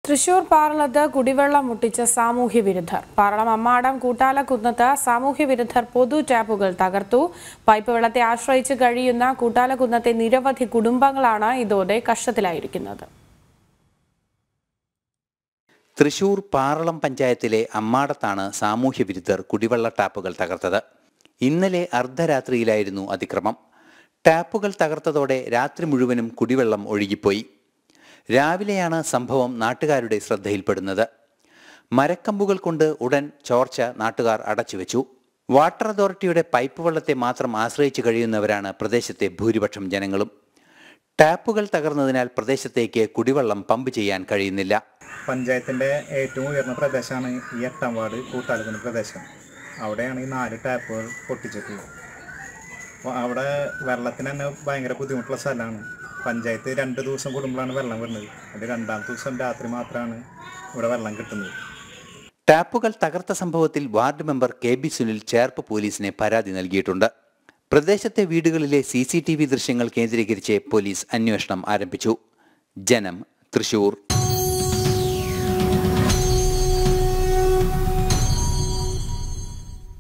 തൃശൂർ പാറളത്ത് കുടിവെള്ളം മുട്ടിച്ച സാമൂഹ്യ വിരുദ്ധർ. പാറളം അമ്മാടം കൂട്ടാലക്കുന്നത്ത് സാമൂഹ്യ വിരുദ്ധർ പൊതു ടാപ്പുകൾ തകർത്തു. പൈപ്പ് വെള്ളത്തെ ആശ്രയിച്ച് കഴിയുന്ന കൂട്ടാലക്കുന്നത്തെ നിരവധി കുടുംബങ്ങളാണ് ഇതോടെ കഷ്ടത്തിലായിരിക്കുന്നത്. തൃശൂർ പാറളം പഞ്ചായത്തിലെ അമ്മാടത്താണ് സാമൂഹ്യ വിരുദ്ധർ കുടിവെള്ള ടാപ്പുകൾ തകർത്തത്. ഇന്നലെ അർദ്ധരാത്രിയിലായിരുന്നു അതിക്രമം. ടാപ്പുകൾ തകർത്തതോടെ രാത്രി മുഴുവനും കുടിവെള്ളം ഒഴുകിപ്പോയി. രാവിലെയാണ് സംഭവം നാട്ടുകാരുടെ ശ്രദ്ധയിൽപ്പെടുന്നത്. മരക്കമ്പുകൾ കൊണ്ട് ഉടൻ ചോർച്ച നാട്ടുകാർ അടച്ചുവെച്ചു. വാട്ടർ അതോറിറ്റിയുടെ പൈപ്പ് വെള്ളത്തെ മാത്രം ആശ്രയിച്ച് കഴിയുന്നവരാണ് പ്രദേശത്തെ ഭൂരിപക്ഷം ജനങ്ങളും. ടാപ്പുകൾ തകർന്നതിനാൽ പ്രദേശത്തേക്ക് കുടിവെള്ളം പമ്പ് ചെയ്യാൻ കഴിയുന്നില്ല. പഞ്ചായത്തിൻ്റെ ഏറ്റവും ഉയർന്ന പ്രദേശമാണ് ഈ 8ാം വാർഡ് കൂട്ടാലക്കുന്ന പ്രദേശം. അവിടെയാണ് ഈ 4 ടാപ്പുകൾ പൊട്ടിച്ചിട്ടുള്ളത്. അപ്പോൾ അവിടെ വെള്ളത്തിന് തന്നെ ഭയങ്കര ബുദ്ധിമുട്ടുള്ള സ്ഥലമാണ്. പഞ്ചായത്ത് 2 ദിവസം കൂടുമ്പോഴാണ് വെള്ളം വരുന്നത്. അത് 2ാം ദിവസം രാത്രി മാത്രമാണ് ഇവിടെ വെള്ളം കിട്ടുന്നത്. ടാപ്പുകൾ തകർത്ത സംഭവത്തിൽ ward member KB Sunil Cherpu പോലീസിനെ പരാതി നൽകിയിട്ടുണ്ട്. പ്രദേശത്തെ വീടുകളിലെ CCTV ദൃശ്യങ്ങൾ കേന്ദ്രീകരിച്ച് പോലീസ് അന്വേഷണം ആരംഭിച്ചു. ജനം, തൃശൂർ.